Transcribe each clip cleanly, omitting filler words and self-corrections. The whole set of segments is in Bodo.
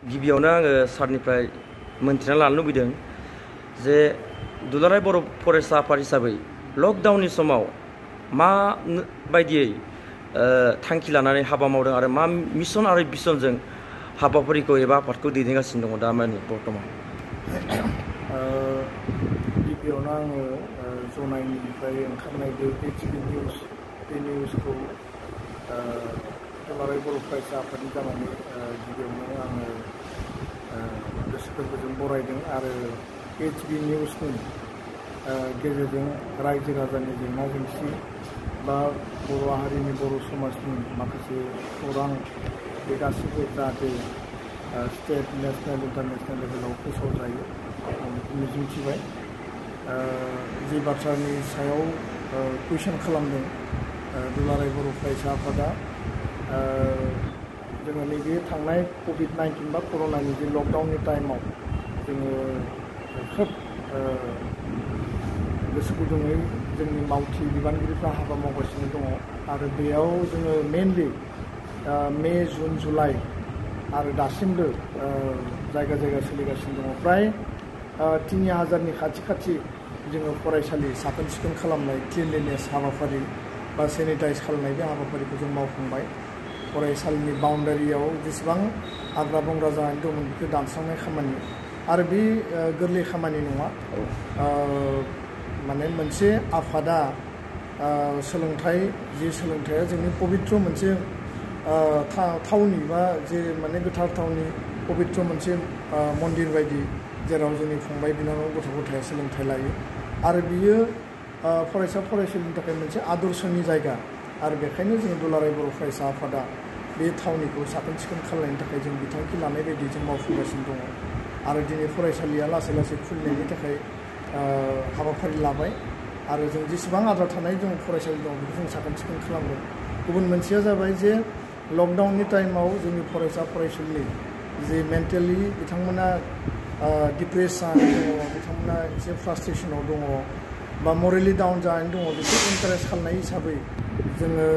गिबियावनो आङो सारनिफ्राय मोनथिना लानो लुबैदों जे दुलाराय बर' फरायसा आफाद हिसाबै लकडाउननि समाव मा बायदियै थांखि लानानै हाबा मावदों आरो मा मिशन आरो भिजनजों हाबाफारिखौ एबा आफादखौ दैदेनगासिनो दङ दा माने बर्तमान। गिबियावनो आङो जनायनिफ्राय ओंखारनाय बे ABSU निउस बे निउसखौ दुलाराय बर' फरायसा आफादनि जानानै गिबियावनो आङो गोसो गोरबोजों बरायदों आरो ABSU निउसनि गेजेरजों रायजो राजानि जेंना जेंसि बा बर' हारिनि बर' समाजनि माखासे खौरां बे गासैबो जाहाथे स्टेट नेशनेल इन्टारनेशनेल लेभेलाव फोसावजायो आं बेखौ मिजिंथिबाय। जि बाथ्रानि सायाव कुइसन खालामदों दुलाराय बर' फरायसा आफादा जोङो नैबे थांनाय COVID-19 बा कर'नानि जे लकडाउननि टाइमाव जोङो खोब गोसो गुदुङै जोंनि मावथि बिबानगिरिफ्रा हाबा मावगासिनो दङ आरो बेयाव जोङो मेनलि मे जुन जुलाइ आरो दासिमबो जायगा जायगा सोलिगासिनो दङ प्राय 3000नि खाथि जोङो फरायसालि साखोन सिखोन खालामनाय क्लिनलिनेस हाबाफारि बा सेनिटाइज खालामनाय बे हाबाफारिखौ जों मावफुंबाय। फरायसालिनि बाउन्डारियाव जेसेबां हाग्रा बंग्रा जानानै दंमोन बेखौ दानस्रांनाय खामानि आरो बे गोरलै खामानि नङा। माने मोनसे आफादा सोलोंथाइ जे सोलोंथाइया जोंनि पबित्र मोनसे थावनि बा जे माने गोथार थावनि पबित्र मोनसे मन्दिर बायदि जेराव जोंनि फंबाय बिनानाव गथ' गथाया सोलोंथाइ लायो आरो बियो फरायसा फरायसुलिनि थाखाय मोनसे आदर्शनि जायगा आरो बेखायनो जों दुलाराय बर' फरायसा आफादा बे थावनिखौ साखोन सिखोन खालामनायनि थाखाय जों बिथांखि लानाय बायदि जों मावफुंगासिनो दङ आरो दिनै फरायसालिया लासै लासै खुलिनायनि थाखाय हाबाफारि लाबाय आरो जों जेसेबां आद्रा थानाय जों फरायसालि दं बेखौ जों साखोन सिखोन खालामगोन। गुबुन मोनसेया जाबाय जे लकडाउननि टाइमाव जोंनि फरायसा फरायसुलि जे मेन्टेलि बिथांमोना डिप्रेस जानानै दङ, बिथांमोना एसे फ्रास्ट्रेसनाव दङ बा मरेलि डाउन जानानै दङ बेखौ इनकारेज खालामनाय हिसाबै जोङो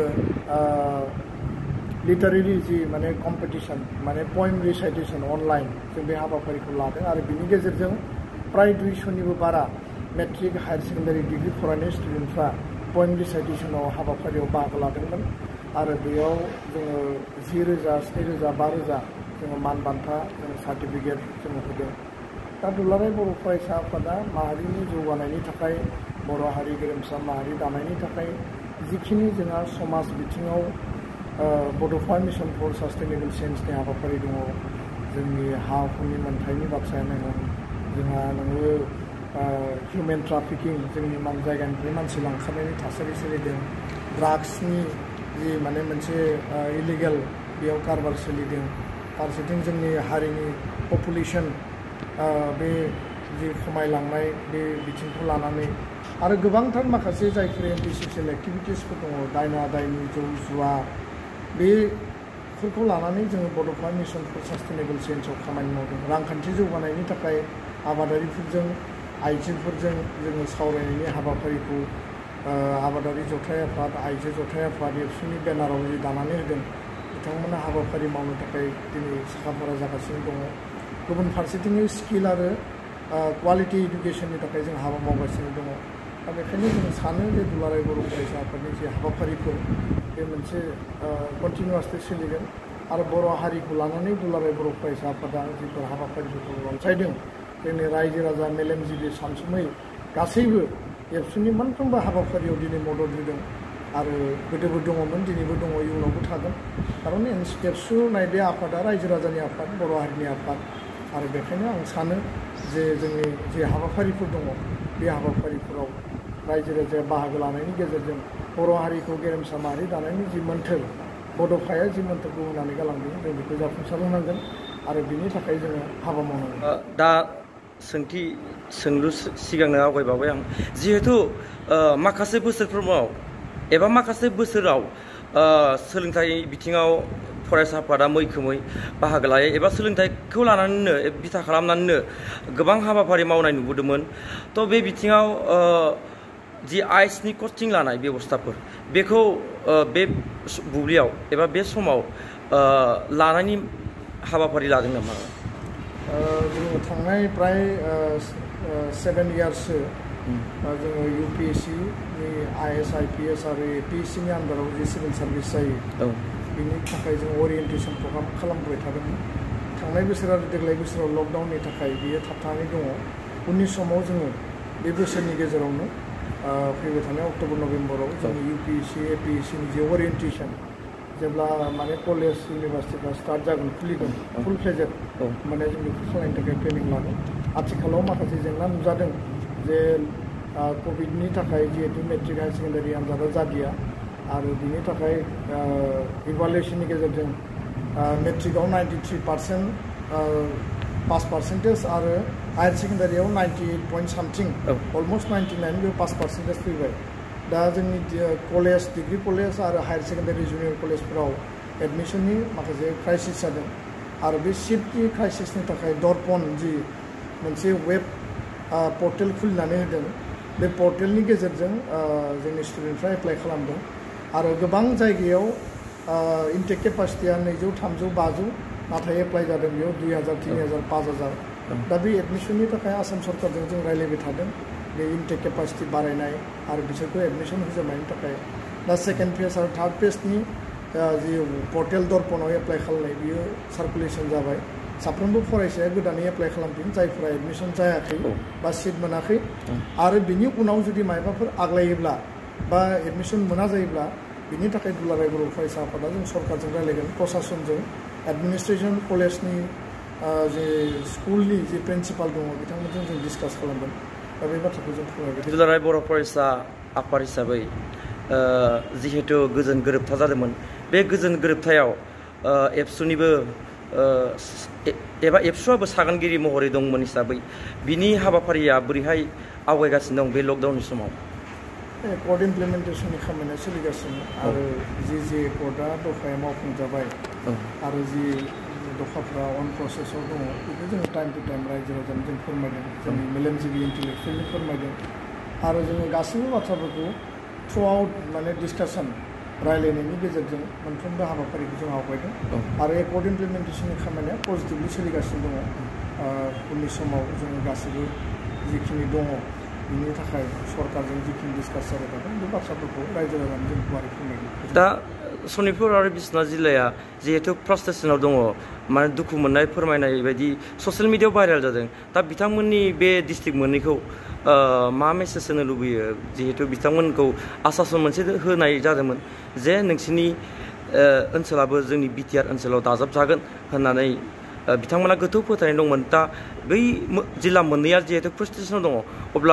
लिटारेरि जि माने कम्पिटिसन माने पएम रिसाइटेसन अनलाइन जों बे हाबाफारिखौ लादों आरो बिनि गेजेरजों प्राय 200निबो बारा मेट्रिक हायार सेकेन्डारि डिग्री फरायनाय स्टुडेन्टफ्रा पएम रिसाइटेसनाव हाबाफारियाव बाहागो लादोंमोन आरो बेयाव जोङो 10,000, 7,000, 5,000 जोङो मान बान्था जों सार्टिफिकेट जोङो होदों। दा दुलाराय बर' फरायसा आफादा माहारिनि जौगानायनि थाखाय बर' हारि गेरेमसा माहारि दानायनि थाखाय जिखिनि जोंहा समाज बिथिङाव बड'फा मिशन फर सास्टेनेबल चेन्जनि हाबाफारि दङ, जोंनि हा हुनि मोनथायनि बाथ्रायानो होन, जोंहा नोङो हिउमेन ट्राफिकिं जोंनि जायगानिफ्राय मानसि लांखारनायनि थासारि सोलिदों, ड्राग्सनि जि माने मोनसे इलिगेल बेयाव कारबार सोलिदों, फारसेथिं जोंनि हारिनि पपुलेसन बे जि खमायलांनाय बे बिथिंखौ लानानै आरो गोबांथार माखासे जायफोर एन्टि ससियेल एक्टिभिटिसफोर दङ दायना दायनि जौ जुवा बेफोरखौ लानानै जोङो बड'फा मिशन फर सास्टेनेबल चेन्जआव खामानि मावदों। रांखान्थि जौगानायनि थाखाय आबादारिफोरजों आइजोफोरजों जोङो सावरायनायनि हाबाफारिखौ आबादारि जथाय आफाद आइजो जथाय आफाद ABSUनि बेनाराव जि दानानै होदों बिथांमोना हाबाफारि मावनो थाखाय दिनै साखाफारा जागासिनो दङ। गुबुन फारसेथिं स्किल आरो क्वालिटि इडुकेसननि थाखाय जों हाबा मावगासिनो दङ। दा बेखायनो जों सानो जे दुलाराय बर' फरायसा आफादनि जे हाबाफारिफोर बे मोनसे कन्टिनिउवासलि सोलिगोन आरो बर' हारिखौ लानानै दुलाराय बर' फरायसा आफादा जिफोर हाबाफारिफोरखौ रनसायदों जोंनि रायजो राजा मेलेमजिबि सानसुमै गासैबो ABSUनि मोनफ्रोमबो हाबाफारियाव दिनै मदद होदों आरो गोदोबो दङमोन दिनैबो दङ इयुनावबो थागोन खारन ABSU होननाय बे आफादा रायजो राजानि आफाद बर' हारिनि आफाद आरो बेखायनो आं सानो जे जोंनि जे हाबाफारिफोर दङ बे हाबाफारिफोराव रायजो राजाया बाहागो लानायनि गेजेरजों बर' हारिखौ गेरेमसा माहारि दानायनि जि मोन्थोर बड'फाया जि मोन्थोरखौ होनानै गालांदों जों बेखौ जाफुंसार होनांगोन आरो बिनि थाखाय जोङो हाबा मावनांगोन। दा सोंलु सिगांनो आवगायबावबाय आं जिहेथु माखासे बोसोरफ्राव एबा माखासे बोसोराव सोलोंथाइ बिथिङाव फरायसा आफादा मैखोमै बाहागो लायो एबा सोलोंथाइखौ लानानैनो बिथा खालामनानैनो गोबां हाबाफारि मावनाय नुबोदोंमोन। थ' बे बिथिङाव जि आइसनि कचिं लानाय बेबस्थाफोर बेखौ बे बुब्लियाव एबा बे समाव लानायनि हाबाफारि लादों नामा? जोङो थांनाय प्राय 7 इयार्ससो जोङो UPSC नि IS IPS आरो APSC नि आन्दाराव जे सिभिल सार्भिस जायो बिनि थाखाय जों ओरिएन्टेसन प्रग्राम खालामबाय थादोंमोन थांनाय बोसोर आरो देग्लाय बोसोराव लकडाउननि थाखाय बियो थाबथानानै दङ उननि समाव जोङो बे बोसोरनि गेजेरावनो फैबाय थानाय अक्ट'बर नभेम्बराव जोंनि UPSC APSC नि जे ओरिएन्टेसन जेब्ला माने कलेज इउनिभार्सिटिफ्रा स्टार्ट जागोन खुलिगोन फुल फ्लेजेड माने जों बेखौ खालामनो थाखाय प्लेनिं लादों आथिखालाव माखासे जेंना नुजादों जे कभिडनि थाखाय जिहेतु मेट्रिक हायार सेकेन्डारि आनजादा जादिया आरो बिनि थाखाय इभालुएसननि गेजेरजों मेट्रिकआव 93% पास पार्सेन्टेज आरो हायार सेकेन्डारियाव 98 पॉइंट सामथिं अलमस्ट 99 बे पास पार्सेन्टेज फैबाय दा जोंनि कलेज डिग्री कलेज आरो हायार सेकेन्डारि जुनियर कलेजफोराव एडमिशननि माखासे क्राइसिस जादों आरो बे सिटनि क्राइसिसनि थाखाय दर्पण जि मोनसे वेब पर्टेल खुलिनानै होदों बे पर्टेलनि गेजेरजों जोंनि स्टुडेन्टफ्रा एप्लाइ खालामदों आरो गोबां जायगायाव इनटेक केपासिटिया 200, 300, 500 नाथाय एप्लाइ जादों बेयाव 2000, 3000, 5000 दा बे एडमिशननि थाखाय आसाम सरकारजों जों रायज्लायबाय थादों बे इनटेक केपासिटि बारायनाय आरो बिसोरखौ एडमिशन होजोबनायनि थाखाय दा सेकेन्ड फेज आरो थार्ड फेजनि जि पर्टेल दर्पणआव एप्लाइ खालामनाय बियो सार्कुलेसन जाबाय साफ्रोमबो फरायसाया गोदानै एप्लाइ खालामफिन जायफोरा एडमिशन जायाखै बा सिट मोनाखै आरो बिनि उनाव जुदि मायबाफोर आग्लायोब्ला बा एडमिशन मोना जायोब्ला बिनि थाखाय दुलाराय बर' फरायसा आफादा जों सरकारजों रायज्लायगोन प्रशासनजों एडमिनिस्ट्रेसन कलेजनि जे स्कुलनि जे प्रिन्सिपाल दङ बिथांमोनजों जों डिसकास खालामगोन दा बे बाथ्राखौ जों फोरमायगोन दुलाराय बर' फरायसा आफाद हिसाबै जिहेतु गोजोन गोरोबथा जादोंमोन बे गोजोन गोरोबथायाव एबसुनिबो एबा एबसुआबो सागानगिरि महरै दंमोन हिसाबै बिनि हाबाफारिया बोरैहाय आवगायगासिनो दं बे लकडाउननि समाव कर्ड इमप्लिमेन्टेसननि खामानिया सोलिगासिनो आरो जि कर्डआ दफाया मावफुंजाबाय आरो जि दफाफ्रा अन प्रसेसआव दङ बेखौ जों टाइम टु टाइम रायजो राजानो जों फोरमायदों जोंनि मेलेमजिबि इन्टेलेक्सुवेलनि फोरमायदों आरो जोङो गासैबो बाथ्राफोरखौ थ्रु आउट माने डिसकासन रायलायनायनि गेजेरजों मोनफ्रोमबो हाबाफारिखौ जों आवगायदों आरो कर्ड इमप्लिमेन्टेसननि खामानिया पजिटिभलि सोलिगासिनो दङ उननि समाव जोङो गासैबो जिखिनि दङ बिनि थाखाय सरकारजों जिखिनि डिसकास जाबाय थादों बे बाथ्राफोरखौ रायजो राजानो जों गुवारै फोरमायदों दा सनितपुर आरो बिश्वनाथ जिल्लाया जिहेतु फ्रास्ट्रेसनाव दङ माने दुखु मोननाय फोरमायनाय बायदि ससियेल मिडियायाव भाइरेल जादों दा बिथांमोननि बे डिस्ट्रिक्ट मोननैखौ मा मेसेज होनो लुबैयो जिहेतु बिथांमोनखौ आश्वासन मोनसे होनाय जादोंमोन जे नोंसिनि ओनसोलाबो जोंनि बिटिआर ओनसोलाव दाजाबजागोन होननानै बिथांमोना गोथौ फोथायनाय दंमोन दा बै जिल्ला मोननैया जिहेतु फ्रास्ट्रेसनाव दङ अब्ला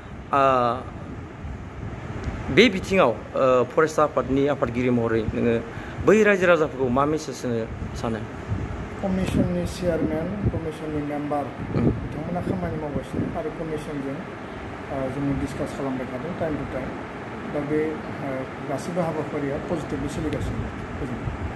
बे बिथिङाव फरायसा आफादनि आफादगिरि महरै नोङो बै रायजो राजाफोरखौ मा मेसेज होनो सानो कमिसननि चेयारमेन कमिसननि मेम्बार बिथांमोना खामानि मावगासिनो आरो कमिसनजों जोङो डिसकास खालामबाय थादों टाइम टु टाइम दा बे गासैबो हाबाफारिया पजिटिभलि सोलिगासिनो